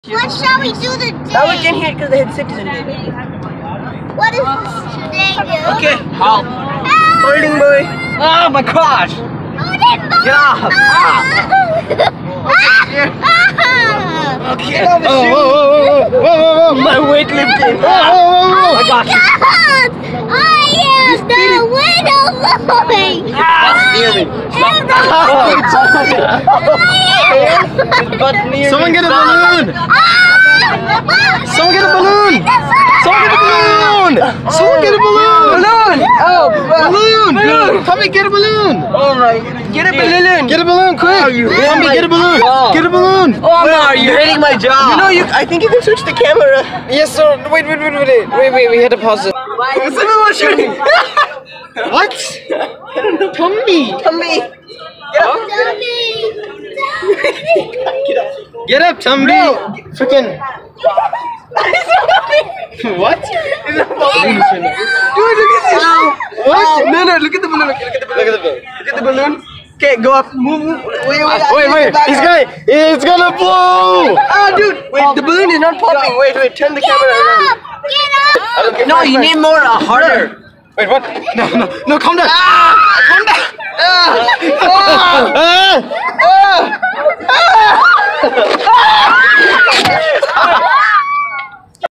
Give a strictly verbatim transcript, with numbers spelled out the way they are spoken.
What shall we do today? Now we can hear it because they had citizen day. What is this today, dude? Okay, help. Help! Holding boy. Oh my gosh! Holding boy! Get off! Ah! Ah! Okay. Oh, Whoa, whoa, whoa, whoa, whoa, whoa, my weightlifting. whoa, whoa, whoa. I got you. God! I am the winner boy! Ah, near me. But near Someone me. get a balloon! Someone get a balloon! Someone get a balloon! Someone get a balloon! Balloon! Oh, Balloon! Balloon! Tommy, get a balloon! Oh my! Get a balloon! Get a balloon, quick! Oh, you hit Tommy, my get a balloon! jaw. Get a balloon! Oh no! You're hitting my jaw. You know you. I think you can switch the camera. Yes, sir. Wait, wait, wait, wait, wait, wait. We had to pause it. Someone shooting. What? Tommy! Tommy. Get up. Get up, Tommy! No. Freaking. What? Dude, look at this. What? No, no. Look at the balloon. Look at the balloon. Look at the balloon. Look at the balloon. Okay, go up. Move, move. Wait, wait. Wait, wait. He's gonna. It's gonna blow! Ah, dude. Wait, the balloon is not popping. Wait, wait. Turn the camera around. Get up! No, you need more uh, harder. Wait, what? No, no, no, calm down! Ah! Calm down.